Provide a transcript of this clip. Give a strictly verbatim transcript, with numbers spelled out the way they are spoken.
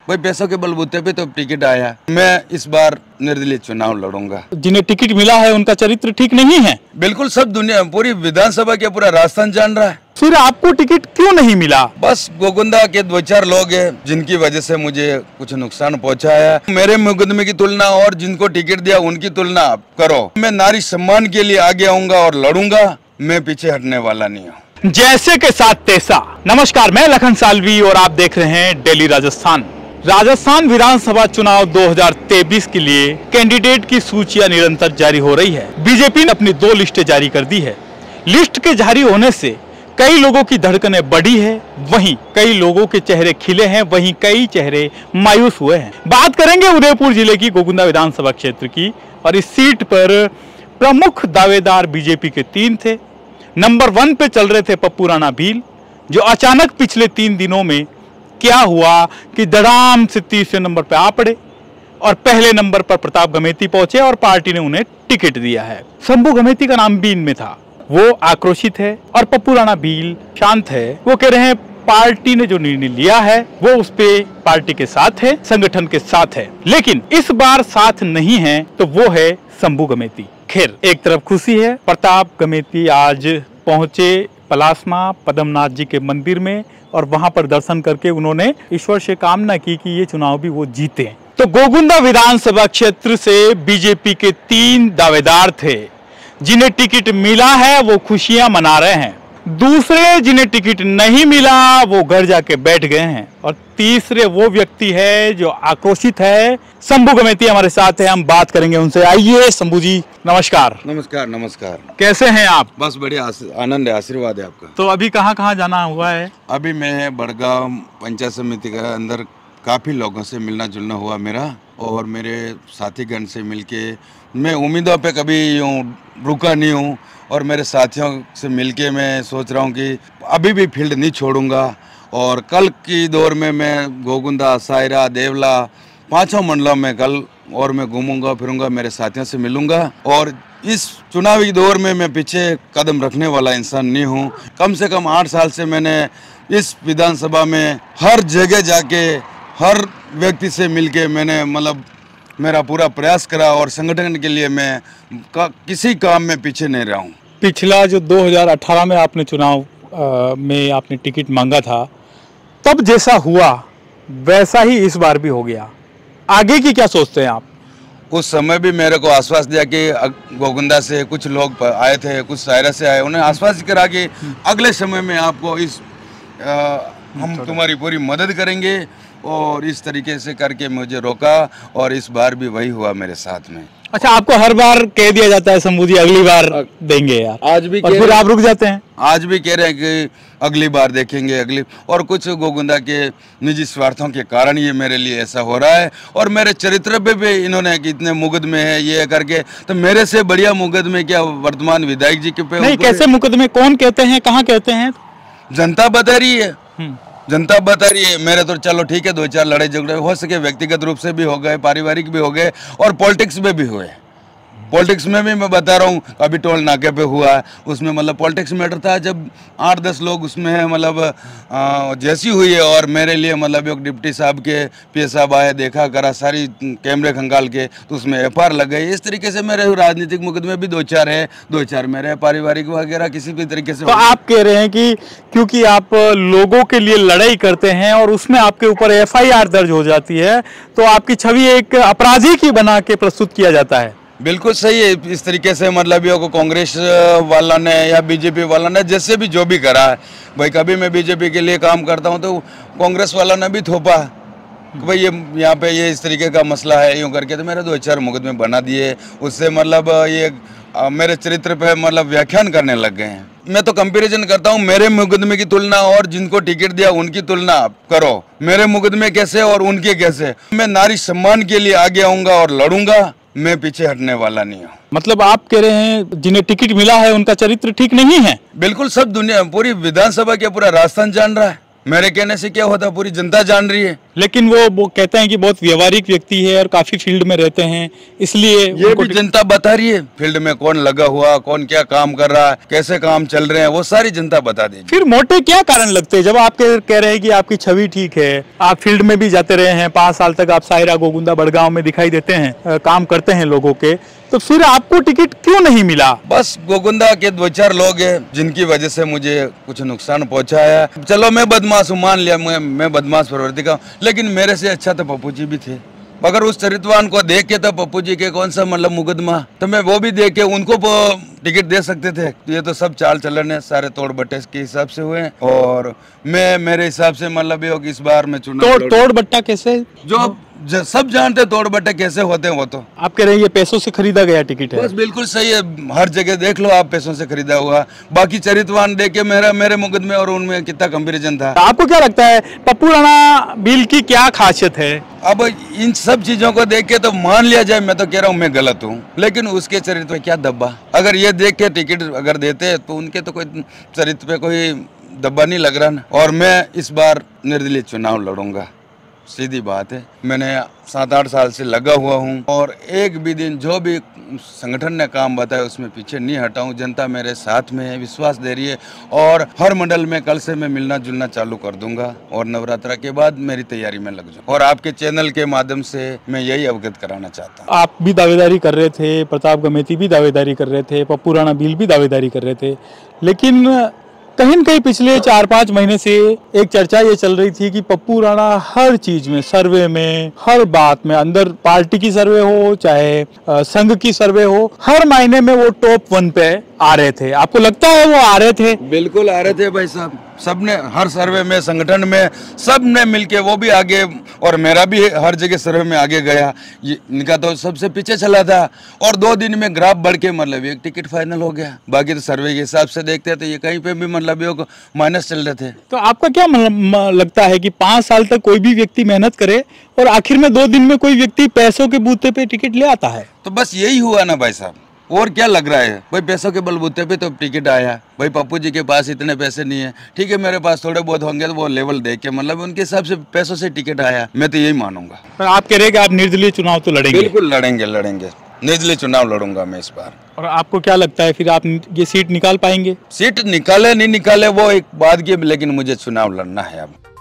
भाई पैसों के बलबूते पे तो टिकट आया। मैं इस बार निर्दलीय चुनाव लड़ूंगा। जिन्हें टिकट मिला है उनका चरित्र ठीक नहीं है। बिल्कुल, सब दुनिया पूरी विधानसभा के पूरा राजस्थान जान रहा है। फिर आपको टिकट क्यों नहीं मिला? बस गोगुंदा के दो चार लोग हैं जिनकी वजह से मुझे कुछ नुकसान पहुंचा है। मेरे मुकदमे की तुलना और जिनको टिकट दिया उनकी तुलना करो। मैं नारी सम्मान के लिए आगे आऊंगा और लड़ूंगा। मैं पीछे हटने वाला नहीं हूँ। जैसे के साथ तैसा। नमस्कार, मैं लखन सालवी और आप देख रहे हैं डेली राजस्थान। राजस्थान विधानसभा चुनाव दो हज़ार तेईस के लिए कैंडिडेट की सूचियां निरंतर जारी हो रही है। बीजेपी ने अपनी दो लिस्टें जारी कर दी है। लिस्ट के जारी होने से कई लोगों की धड़कनें बढ़ी है, वहीं कई लोगों के चेहरे खिले हैं, वहीं कई चेहरे मायूस हुए हैं। बात करेंगे उदयपुर जिले की गोगुंदा विधानसभा क्षेत्र की, और इस सीट पर प्रमुख दावेदार बीजेपी के तीन थे। नंबर वन पे चल रहे थे पप्पू राणा भील, जो अचानक पिछले तीन दिनों में क्या हुआ कि धड़ाम से तीसरे नंबर पे आ पड़े और पहले नंबर पर प्रताप गमेती पहुंचे और पार्टी ने उन्हें टिकट दिया है। शंभू गमेती का नाम भी इनमें था। वो आक्रोशित है और पप्पू राणा भील शांत है। वो कह रहे हैं पार्टी ने जो निर्णय लिया है वो उस पे पार्टी के साथ है, संगठन के साथ है। लेकिन इस बार साथ नहीं है तो वो है शंभू गमेती। खैर, एक तरफ खुशी है, प्रताप गमेती आज पहुंचे पलासमा पद्मनाथ जी के मंदिर में और वहां पर दर्शन करके उन्होंने ईश्वर से कामना की कि ये चुनाव भी वो जीते। तो गोगुंदा विधानसभा क्षेत्र से बीजेपी के तीन दावेदार थे। जिन्हें टिकट मिला है वो खुशियां मना रहे हैं, दूसरे जिन्हें टिकट नहीं मिला वो घर जाके बैठ गए हैं, और तीसरे वो व्यक्ति है जो आक्रोशित है। शंभू गमेती हमारे साथ है, हम बात करेंगे उनसे। आइए शंभू जी, नमस्कार। नमस्कार नमस्कार। कैसे हैं आप? बस बढ़िया, आनंद है, आशीर्वाद है आपका। तो अभी कहाँ कहाँ जाना हुआ है? अभी मैं बड़गांव पंचायत समिति के अंदर काफ़ी लोगों से मिलना जुलना हुआ मेरा, और मेरे साथीगण से मिलके मैं उम्मीदों पे कभी यूँ रुका नहीं हूँ, और मेरे साथियों से मिलके मैं सोच रहा हूँ कि अभी भी फील्ड नहीं छोड़ूंगा। और कल की दौर में मैं गोगुंदा, सायरा, देवला पांचों मंडलों में कल और मैं घूमूंगा फिरूंगा, मेरे साथियों से मिलूंगा। और इस चुनावी दौर में मैं पीछे कदम रखने वाला इंसान नहीं हूँ। कम से कम आठ साल से मैंने इस विधानसभा में हर जगह जाके हर व्यक्ति से मिलके मैंने मतलब मेरा पूरा प्रयास करा, और संगठन के लिए मैं का, किसी काम में पीछे नहीं रहा हूँ। पिछला जो दो हज़ार अठारह में आपने चुनाव आ, में आपने टिकट मांगा था, तब जैसा हुआ वैसा ही इस बार भी हो गया। आगे की क्या सोचते हैं आप? उस समय भी मेरे को आश्वास दिया कि गोगुंदा से कुछ लोग आए थे, कुछ सायरा से आए, उन्हें आश्वास करा कि अगले समय में आपको इस आ, हम तुम्हारी पूरी मदद करेंगे, और इस तरीके से करके मुझे रोका, और इस बार भी वही हुआ मेरे साथ में। अच्छा, आपको हर बार कह दिया जाता है शंभू जी अगली बार देंगे यार, आज भी, और फिर आप रुक जाते हैं। आज भी कह रहे हैं कि अगली बार देखेंगे अगली, और कुछ गोगुंदा के निजी स्वार्थों के कारण ये मेरे लिए ऐसा हो रहा है। और मेरे चरित्र पे भी इन्होंने कि इतने मुकदमे हैं ये करके, तो मेरे से बढ़िया मुकदमे क्या वर्तमान विधायक जी के पे नहीं। कैसे मुकदमे? कौन कहते हैं, कहाँ कहते हैं? जनता बता रही है, जनता बता रही है। मेरे तो चलो ठीक है, दो चार लड़ाई झगड़े हो सके, व्यक्तिगत रूप से भी हो गए, पारिवारिक भी हो गए, और पॉलिटिक्स में भी हुए। पॉलिटिक्स में भी मैं बता रहा हूँ, अभी टोल नाके पे हुआ, उसमें मतलब पॉलिटिक्स मैटर था, जब आठ दस लोग उसमें मतलब जैसी हुई है, और मेरे लिए मतलब एक डिप्टी साहब के पी साहब आए, देखा करा, सारी कैमरे खंगाल के, तो उसमें एफ आई आर लग गई। इस तरीके से मेरे राजनीतिक मुकदमे भी दो चार है, दो चार मेरे पारिवारिक वगैरह किसी भी तरीके से। तो आप कह रहे हैं कि क्योंकि आप लोगों के लिए लड़ाई करते हैं और उसमें आपके ऊपर एफ आई आर दर्ज हो जाती है, तो आपकी छवि एक अपराधी की बना के प्रस्तुत किया जाता है। बिल्कुल सही है। इस तरीके से मतलब को कांग्रेस वाला ने या बीजेपी वाला ने जैसे भी जो भी करा है, भाई कभी मैं बीजेपी के लिए काम करता हूं तो कांग्रेस वाला ने भी थोपा कि भाई ये यहाँ पे ये इस तरीके का मसला है, यूँ करके तो मेरे दो चार मुकदमे बना दिए। उससे मतलब ये आ, मेरे चरित्र पे मतलब व्याख्यान करने लग गए हैं। मैं तो कंपैरिजन करता हूँ, मेरे मुकदमे की तुलना और जिनको टिकट दिया उनकी तुलना करो, मेरे मुकदमे कैसे और उनके कैसे। मैं नारी सम्मान के लिए आगे आऊँगा और लड़ूंगा। मैं पीछे हटने वाला नहीं हूँ। मतलब आप कह रहे हैं जिन्हें टिकट मिला है उनका चरित्र ठीक नहीं है? बिल्कुल, सब दुनिया पूरी विधानसभा के पूरा राजस्थान जान रहा है। मेरे कहने से क्या होता, पूरी जनता जान रही है। लेकिन वो वो कहते हैं कि बहुत व्यवहारिक व्यक्ति है और काफी फील्ड में रहते हैं, इसलिए ये भी जनता बता रही है। फील्ड में कौन लगा हुआ, कौन क्या काम कर रहा है, कैसे काम चल रहे हैं, वो सारी जनता बता देगी। फिर मोटे क्या कारण लगते हैं जब आप कह कह रहे हैं कि आपकी छवि ठीक है, आप फील्ड में भी जाते रहे हैं, पांच साल तक आप सायरा गोगुंदा बड़गांव में दिखाई देते हैं, काम करते हैं लोगों के, तो फिर आपको टिकट क्यों नहीं मिला? बस गोगुंदा के दो चार लोग हैं जिनकी वजह से मुझे कुछ नुकसान पहुंचा है। चलो मैं बदमाश हूँ, मान लिया मैं, मैं बदमाश प्रवृत्ति का, लेकिन मेरे से अच्छा तो पप्पू जी भी थे। अगर उस चरित्रवान को देख के तो पप्पू जी के कौन सा मतलब मुकदमा, तो मैं वो भी देख के उनको टिकट दे सकते थे। ये तो सब चाल चलन है, सारे तोड़ बट्टे के हिसाब से हुए, और मैं मेरे हिसाब से मतलब ये इस बार में चुनाव तोड़ तोड़ बट्टा कैसे, जो ज, सब जानते हैं तोड़ बट्टे कैसे होते हैं। वो तो आप कह रहे हैं ये पैसों से खरीदा गया टिकट है? बस बिल्कुल सही है, हर जगह देख लो आप, पैसों से खरीदा हुआ। बाकी चरित्रवान देख के मेरा मेरे मुकदमे और उनमें कितना कंपेरिजन था। आपको क्या लगता है पप्पू राणा बिल की क्या खासियत है? अब इन सब चीजों को देख के तो मान लिया जाए, मैं तो कह रहा हूँ मैं गलत हूँ, लेकिन उसके चरित्र पे क्या दब्बा। अगर ये देख के टिकट अगर देते तो उनके तो कोई चरित्र पे कोई दब्बा नहीं लग रहा ना। और मैं इस बार निर्दलीय चुनाव लड़ूंगा, सीधी बात है। मैंने सात आठ साल से लगा हुआ हूँ, और एक भी दिन जो भी संगठन ने काम बताया उसमें पीछे नहीं हटा हूँ। जनता मेरे साथ में है, विश्वास दे रही है, और हर मंडल में कल से मैं मिलना जुलना चालू कर दूंगा, और नवरात्रा के बाद मेरी तैयारी में लग जाऊँ। और आपके चैनल के माध्यम से मैं यही अवगत कराना चाहता हूँ। आप भी दावेदारी कर रहे थे, प्रताप गमेती भी दावेदारी कर रहे थे, पप्पू राणा बिल भी दावेदारी कर रहे थे, लेकिन कहीं न कहीं पिछले चार पांच महीने से एक चर्चा ये चल रही थी कि पप्पू राणा हर चीज में, सर्वे में, हर बात में, अंदर पार्टी की सर्वे हो चाहे संघ की सर्वे हो, हर महीने में वो टॉप वन पे आ रहे थे। आपको लगता है वो आ रहे थे? बिल्कुल आ रहे थे भाई साहब, सबने हर सर्वे में, संगठन में, सब ने मिलके, वो भी आगे, और मेरा भी हर जगह सर्वे में आगे गया। ये इनका तो सबसे पीछे चला था, और दो दिन में ग्राफ बढ़ के मतलब एक टिकट फाइनल हो गया। बाकी तो सर्वे के हिसाब से देखते थे, ये कहीं पे भी मतलब ये माइनस चल रहे थे। तो आपका क्या मतलब लगता है कि पांच साल तक कोई भी व्यक्ति मेहनत करे और आखिर में दो दिन में कोई व्यक्ति पैसों के बूते पे टिकट ले आता है? तो बस यही हुआ ना भाई साहब, और क्या लग रहा है भाई? पैसों के बलबूते पे तो टिकट आया। भाई पप्पू जी के पास इतने पैसे नहीं है, ठीक है, मेरे पास थोड़े बहुत होंगे, तो वो लेवल देख के मतलब उनके हिसाब से पैसों से टिकट आया। मैं तो यही मानूंगा। पर आप कह रहे हैं कि आप निर्दलीय चुनाव तो लड़ेंगे? बिल्कुल लड़ेंगे, लड़ेंगे, निर्दलीय चुनाव लड़ूंगा मैं इस बार। और आपको क्या लगता है फिर आप ये सीट निकाल पाएंगे? सीट निकाले नहीं निकाले वो एक बात की, लेकिन मुझे चुनाव लड़ना है अब।